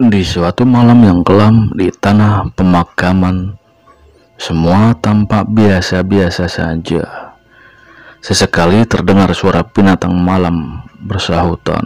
Di suatu malam yang kelam di tanah pemakaman, semua tampak biasa-biasa saja. Sesekali terdengar suara binatang malam bersahutan.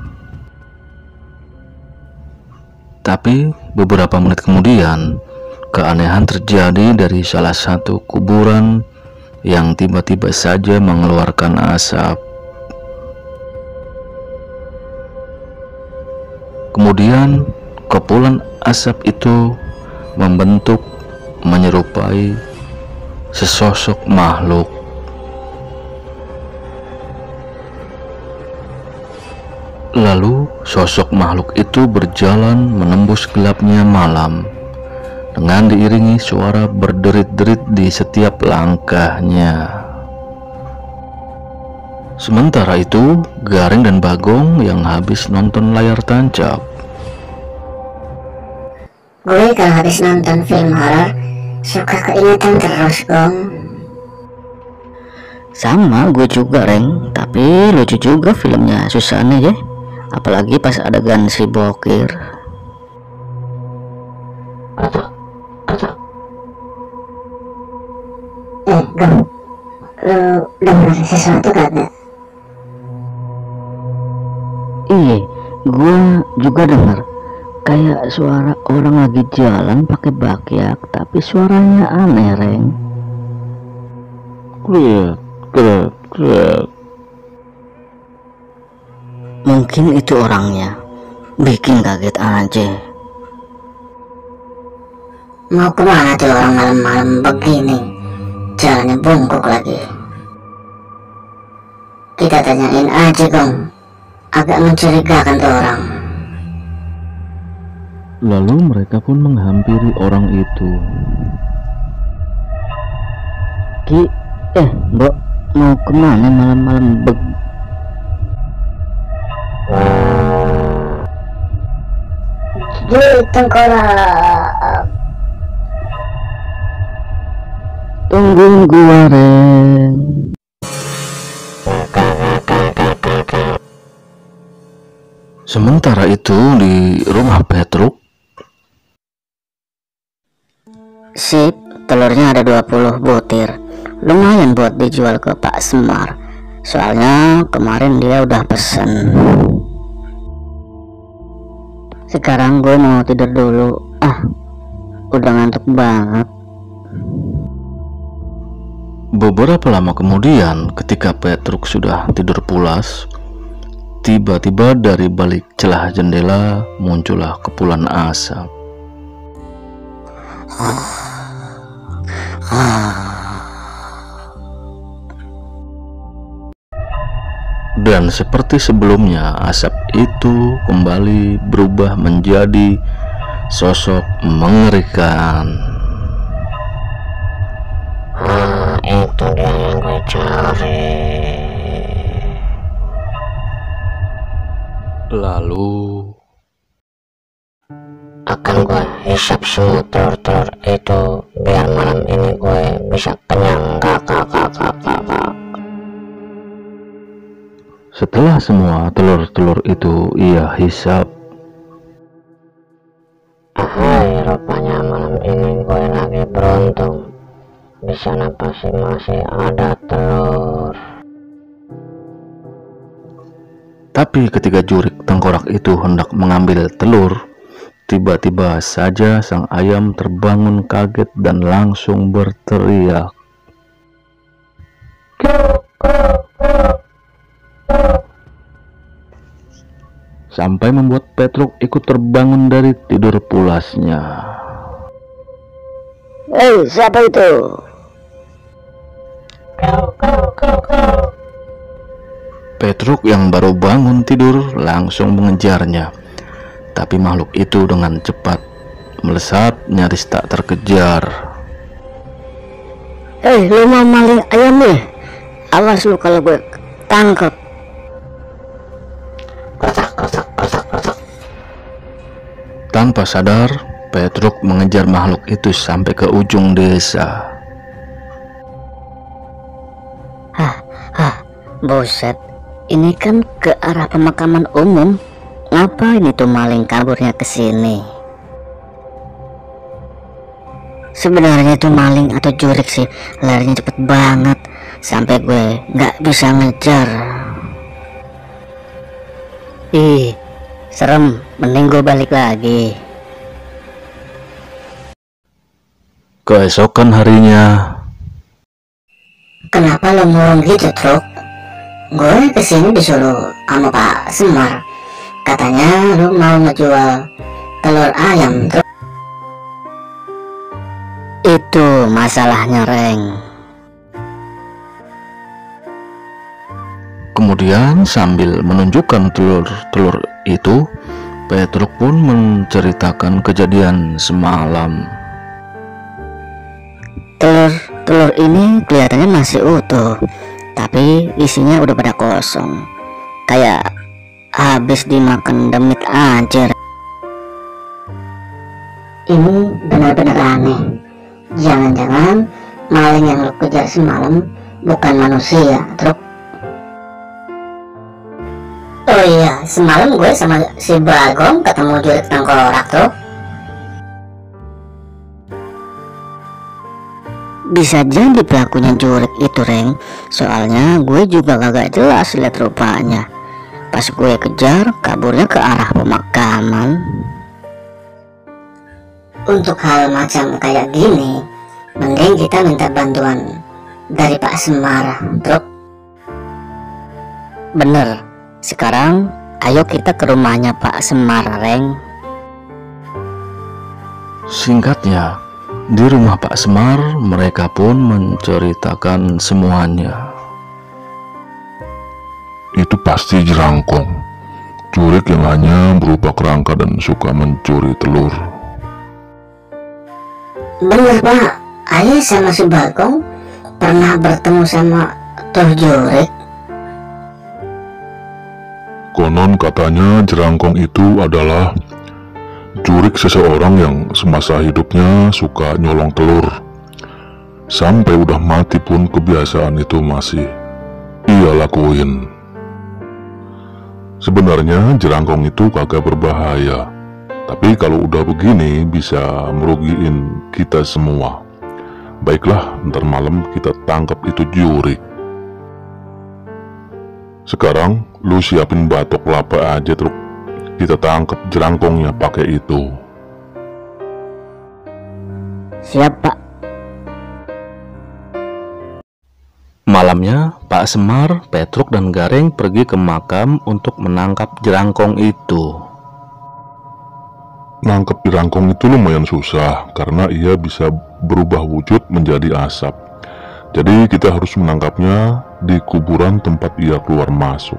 Tapi beberapa menit kemudian, keanehan terjadi dari salah satu kuburan yang tiba-tiba saja mengeluarkan asap. Kemudian kepulan asap itu membentuk menyerupai sesosok makhluk. Lalu sosok makhluk itu berjalan menembus gelapnya malam dengan diiringi suara berderit-derit di setiap langkahnya. Sementara itu, Garing dan Bagong yang habis nonton layar tancap. Gue kalau habis nonton film horor suka keingetan terus, Gong. Sama gue juga, Reng. Tapi lucu juga filmnya Susana ya. Apalagi pas adegan si Bokir. Gong, lu denger sesuatu kagak? Iya, gue juga denger kayak suara orang lagi jalan pakai bakyak, tapi suaranya aneh, Reng. Krek. Mungkin itu orangnya, bikin kaget aja. Mau kemana tuh orang malam-malam begini? Jalannya bungkuk lagi. Kita tanyain aja, Gong. Agak mencurigakan tuh orang. Lalu mereka pun menghampiri orang itu. Mbok, mau kemana malam-malam Di tengkorak. Tungguin gua, Reng. Sementara itu di rumah Petruk, Sip, telurnya ada 20 butir. Lumayan buat dijual ke Pak Semar. Soalnya kemarin dia udah pesen. Sekarang gue mau tidur dulu. Udah ngantuk banget. beberapa lama kemudian ketika Petruk sudah tidur pulas, tiba-tiba dari balik celah jendela muncullah kepulan asap. Dan seperti sebelumnya, asap itu kembali berubah menjadi sosok mengerikan. Itu dia yang gue cari. Lalu Akan gue hisap semua telur-telur itu biar malam ini gue bisa kenyang. setelah semua telur-telur itu ia hisap, Rupanya malam ini gue lagi beruntung. Di sana pasti masih ada telur. tapi ketika jurik tengkorak itu hendak mengambil telur, tiba-tiba saja sang ayam terbangun kaget dan langsung berteriak. Sampai membuat Petruk ikut terbangun dari tidur pulasnya. Siapa itu? Petruk yang baru bangun tidur langsung mengejarnya, tapi makhluk itu dengan cepat melesat nyaris tak terkejar. Lu mau maling ayam nih? Awas lu kalau gue tangkap. Tanpa sadar, Petruk mengejar makhluk itu sampai ke ujung desa. Buset, ini kan ke arah pemakaman umum. Ngapain itu maling kaburnya ke sini? Sebenarnya itu maling atau jurik sih, larinya cepet banget sampai gue nggak bisa ngejar. Ih, serem, mending gue balik lagi. Keesokan harinya, Kenapa lo murung gitu, Truk? Gue kesini disuruh sama Pak Semar. Katanya lo mau ngejual telur ayam, Truk. Itu masalahnya, Reng. kemudian sambil menunjukkan telur-telur itu, Petruk pun menceritakan kejadian semalam. Telur ini kelihatannya masih utuh, tapi isinya udah pada kosong. Kayak habis dimakan demit aja. Ini benar-benar aneh. Jangan-jangan maling yang lo kejar semalam bukan manusia, Truk. Oh iya, semalam gue sama si Bagong ketemu jurik tengkorak, Truk. Bisa jadi pelakunya jurik itu, Reng. Soalnya gue juga kagak jelas lihat rupanya. Pas gue kejar, kaburnya ke arah pemakaman. Untuk hal macam kayak gini, mending kita minta bantuan dari Pak Semar, Truk. Bener. Sekarang ayo kita ke rumahnya Pak Semar, Reng. Singkatnya, di rumah Pak Semar mereka pun menceritakan semuanya. Itu pasti jerangkong, jurik yang hanya berupa kerangka dan suka mencuri telur. Bener, Pak. Ayah sama si Bagong pernah bertemu sama tuh jurik. Konon katanya jerangkong itu adalah jurik seseorang yang semasa hidupnya suka nyolong telur. Sampai udah mati pun kebiasaan itu masih ia lakuin. Sebenarnya jerangkong itu kagak berbahaya, tapi kalau udah begini bisa merugiin kita semua. Baiklah, ntar malam kita tangkap itu jurik. Sekarang lu siapin batok kelapa aja, Truk. Kita tangkap jerangkongnya pakai itu. Siap, Pak. Malamnya, Pak Semar, Petruk, dan Gareng pergi ke makam untuk menangkap jerangkong itu. Nangkep jerangkong itu lumayan susah karena ia bisa berubah wujud menjadi asap. Jadi kita harus menangkapnya di kuburan tempat ia keluar masuk.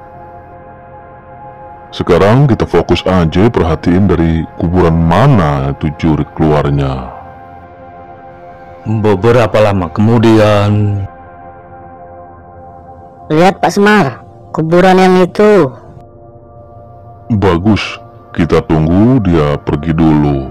Sekarang kita fokus aja perhatiin dari kuburan mana itu jurik keluarnya. Beberapa lama kemudian, Lihat Pak Semar, kuburan yang itu. Bagus, kita tunggu dia pergi dulu.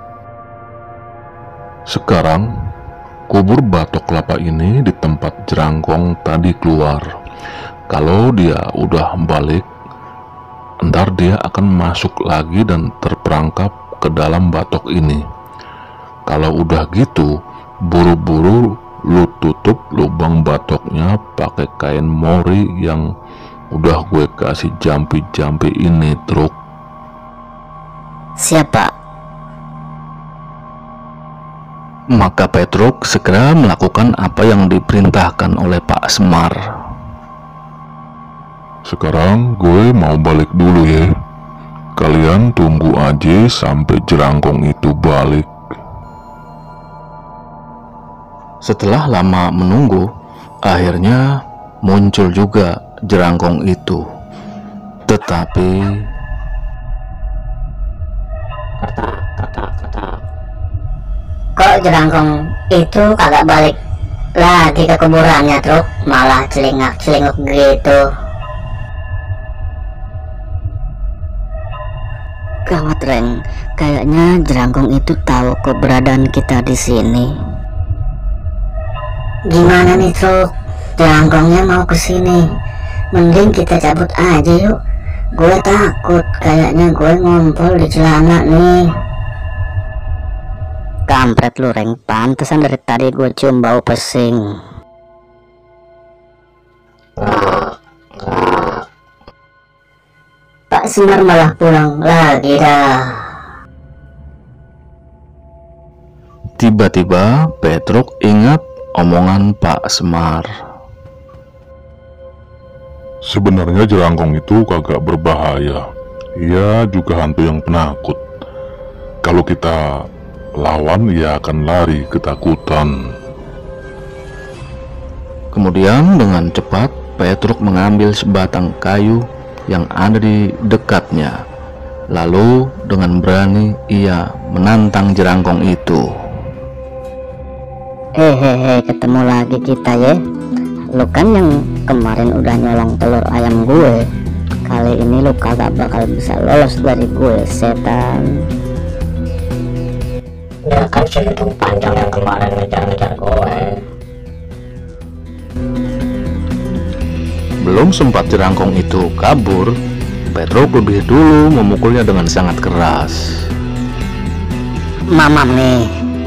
sekarang kubur batok kelapa ini di tempat jerangkong tadi keluar. Kalau dia udah balik, ntar dia akan masuk lagi dan terperangkap ke dalam batok ini. Kalau udah gitu, buru-buru lu tutup lubang batoknya pakai kain mori yang udah gue kasih jampi-jampi ini, Truk. Siapa? Maka Petruk segera melakukan apa yang diperintahkan oleh Pak Semar. Sekarang gue mau balik dulu ya. Kalian tunggu aja sampai jerangkong itu balik. Setelah lama menunggu, akhirnya muncul juga jerangkong itu. Tetapi Kok jerangkong itu kagak balik lagi ke kuburannya, Truk? Malah celingak-celinguk gitu. Gawat, Reng. Kayaknya jerangkong itu tahu keberadaan kita di sini. Gimana nih, Truk? Jerangkongnya mau ke sini. Mending kita cabut aja yuk. Gue takut, kayaknya gue ngompol di celana nih. Kampret lu, Reng. Pantesan dari tadi gue cium bau pesing. Pak Semar malah pulang lagi dah. Tiba-tiba Petruk ingat omongan Pak Semar. Sebenarnya jerangkong itu kagak berbahaya. Ia juga hantu yang penakut. Kalau kita lawan, ia akan lari ketakutan. Kemudian dengan cepat Petruk mengambil sebatang kayu yang ada di dekatnya. Lalu dengan berani ia menantang jerangkong itu. Hehehe, ketemu lagi kita ya. Lu kan yang kemarin udah nyolong telur ayam gue. Kali ini lu kagak bakal bisa lolos dari gue, setan. Ya kan si hidung panjang yang kemarin ngejar-ngejar gue. Belum sempat jerangkong itu kabur, Petruk lebih dulu memukulnya dengan sangat keras. Mamam nih.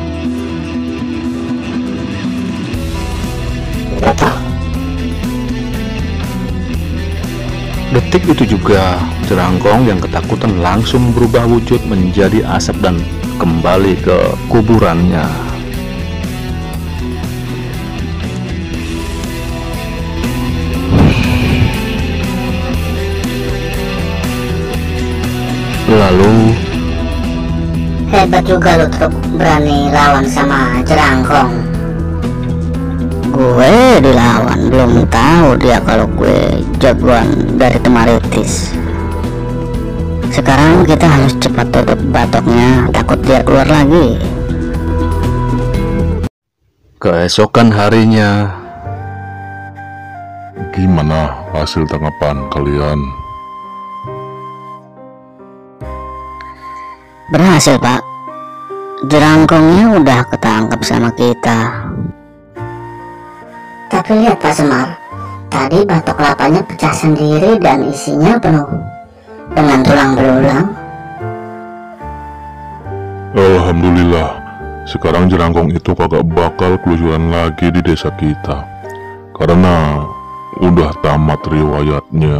Detik itu juga jerangkong yang ketakutan langsung berubah wujud menjadi asap dan kembali ke kuburannya. Lalu Hebat juga lu Truk, berani lawan sama jerangkong. Gue dilawan, belum tahu dia kalau gue jagoan dari Temaritis. Sekarang kita harus cepat tutup batoknya, takut dia keluar lagi. keesokan harinya, Gimana hasil tangkapan kalian? Berhasil, Pak. Jerangkongnya udah ketangkap sama kita. Tapi lihat Pak Semar, tadi batok kelapanya pecah sendiri dan isinya penuh dengan tulang belulang. Alhamdulillah, sekarang jerangkong itu kagak bakal kelucuran lagi di desa kita. Karena udah tamat riwayatnya.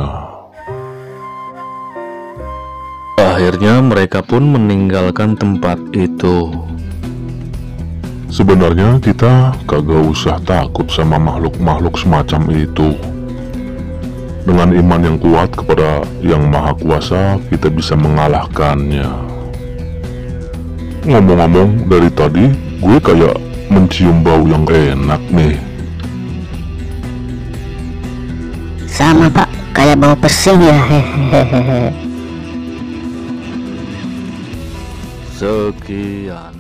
akhirnya mereka pun meninggalkan tempat itu. Sebenarnya kita kagak usah takut sama makhluk-makhluk semacam itu. Dengan iman yang kuat kepada Yang Maha Kuasa, kita bisa mengalahkannya. Ngomong-ngomong, dari tadi gue kayak mencium bau yang enak nih. Sama Pak, kayak bau pesing ya. Hehehe. Sekian.